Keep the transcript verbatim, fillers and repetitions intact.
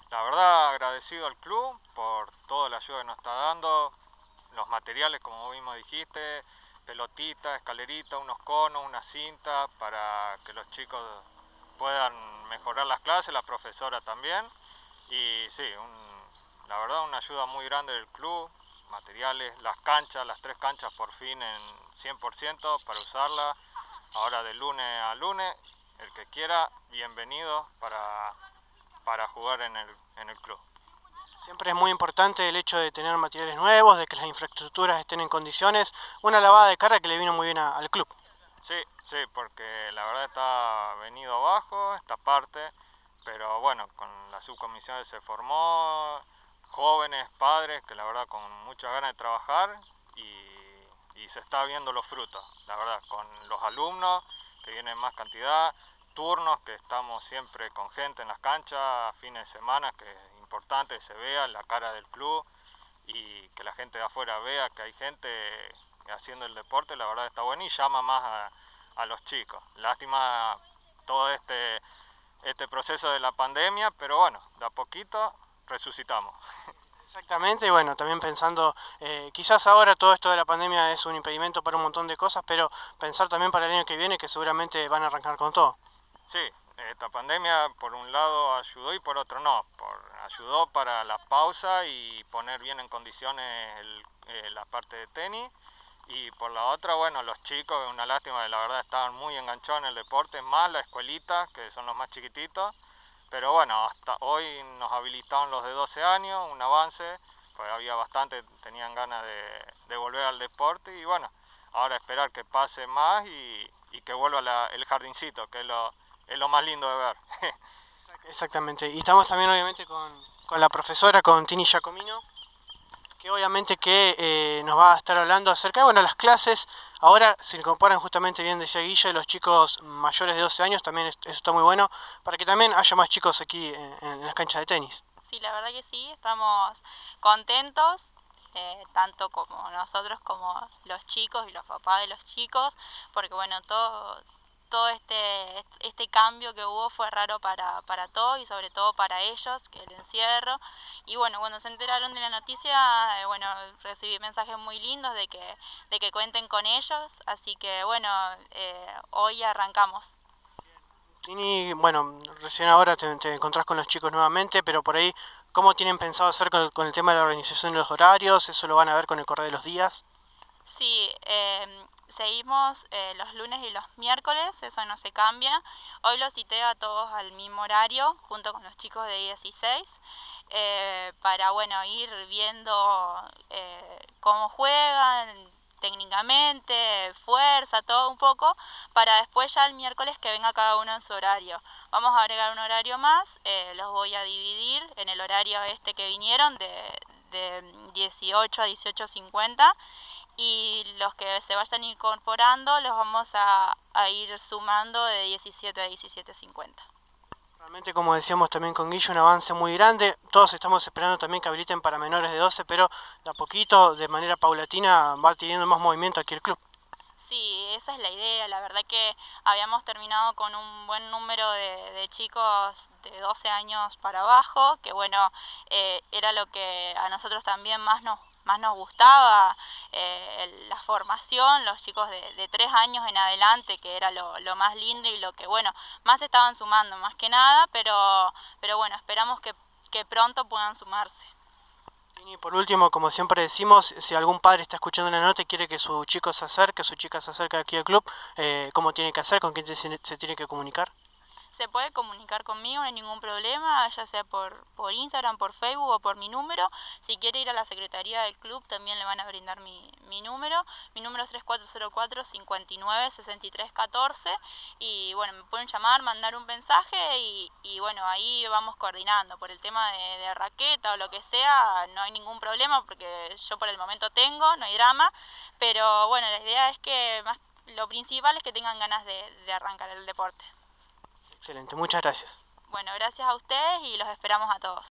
La verdad agradecido al club por toda la ayuda que nos está dando, los materiales como mismo dijiste, pelotita, escalerita, unos conos, una cinta para que los chicos puedan mejorar las clases, la profesora también. Y sí, un, la verdad una ayuda muy grande del club, materiales, las canchas, las tres canchas por fin en cien por ciento para usarlas. Ahora de lunes a lunes, el que quiera, bienvenido para, para jugar en el, en el club. Siempre es muy importante el hecho de tener materiales nuevos, de que las infraestructuras estén en condiciones, una lavada de cara que le vino muy bien a, al club. Sí, sí, porque la verdad está venido abajo esta parte, pero bueno, con la subcomisión que se formó, jóvenes, padres, que la verdad con muchas ganas de trabajar y, y se está viendo los frutos, la verdad, con los alumnos que vienen en más cantidad, turnos que estamos siempre con gente en las canchas, fines de semana, que es importante que se vea la cara del club y que la gente de afuera vea que hay gente haciendo el deporte, la verdad está bueno y llama más a, a los chicos. Lástima todo este, este proceso de la pandemia, pero bueno, de a poquito resucitamos. Exactamente, y bueno, también pensando, eh, quizás ahora todo esto de la pandemia es un impedimento para un montón de cosas, pero pensar también para el año que viene que seguramente van a arrancar con todo. Sí, esta pandemia por un lado ayudó y por otro no. Por, ayudó para la pausa y poner bien en condiciones el, eh, la parte de tenis. Y por la otra, bueno, los chicos, una lástima, la verdad estaban muy enganchados en el deporte, más la escuelita, que son los más chiquititos. Pero bueno, hasta hoy nos habilitaron los de doce años, un avance, pues había bastante, tenían ganas de, de volver al deporte y bueno, ahora esperar que pase más y, y que vuelva la, el jardincito, que es lo, es lo más lindo de ver. Exactamente, y estamos también obviamente con, con la profesora, con Tini Giacomino, que obviamente que eh, nos va a estar hablando acerca de bueno, las clases. Ahora se incorporan justamente, bien decía Guille, los chicos mayores de doce años, también eso está muy bueno, para que también haya más chicos aquí en, en las canchas de tenis. Sí, la verdad que sí, estamos contentos, eh, tanto como nosotros como los chicos y los papás de los chicos, porque bueno, todo, todo este, este cambio que hubo fue raro para, para todos y sobre todo para ellos, que el encierro. Y bueno, cuando se enteraron de la noticia, eh, bueno, recibí mensajes muy lindos de que, de que cuenten con ellos, así que bueno, eh, hoy arrancamos. Tini, bueno, recién ahora te, te encontrás con los chicos nuevamente, pero por ahí, ¿cómo tienen pensado hacer con el, con el tema de la organización de los horarios? ¿Eso lo van a ver con el correo de los días? Sí, eh, seguimos eh, los lunes y los miércoles, eso no se cambia. Hoy los cité a todos al mismo horario, junto con los chicos de dieciséis, eh, para bueno, ir viendo eh, cómo juegan técnicamente, fuerza, todo un poco, para después ya el miércoles que venga cada uno en su horario. Vamos a agregar un horario más, eh, los voy a dividir en el horario este que vinieron de, de dieciocho a dieciocho cincuenta y los que se vayan incorporando los vamos a, a ir sumando de diecisiete a diecisiete cincuenta. Realmente, como decíamos también con Guillo, un avance muy grande. Todos estamos esperando también que habiliten para menores de doce, pero de a poquito, de manera paulatina, va teniendo más movimiento aquí el club. Sí, esa es la idea. La verdad que habíamos terminado con un buen número de, de chicos de doce años para abajo, que bueno, eh, era lo que a nosotros también más nos, más nos gustaba, eh, el, la formación, los chicos de, de tres años en adelante, que era lo, lo más lindo y lo que, bueno, más estaban sumando, más que nada, pero, pero bueno, esperamos que, que pronto puedan sumarse. Y por último, como siempre decimos, si algún padre está escuchando una nota y quiere que su chico se acerque, su chica se acerque aquí al club, eh, ¿cómo tiene que hacer? ¿Con quién se, se tiene que comunicar? Se puede comunicar conmigo, no hay ningún problema, ya sea por, por Instagram, por Facebook o por mi número. Si quiere ir a la secretaría del club también le van a brindar mi, mi número. Mi número es tres cuatro cero cuatro, cinco nueve, seis tres uno cuatro y bueno, me pueden llamar, mandar un mensaje y, y bueno, ahí vamos coordinando. Por el tema de, de raqueta o lo que sea, no hay ningún problema porque yo por el momento tengo, no hay drama, pero bueno, la idea es que más, lo principal es que tengan ganas de, de arrancar el deporte. Excelente, muchas gracias. Bueno, gracias a ustedes y los esperamos a todos.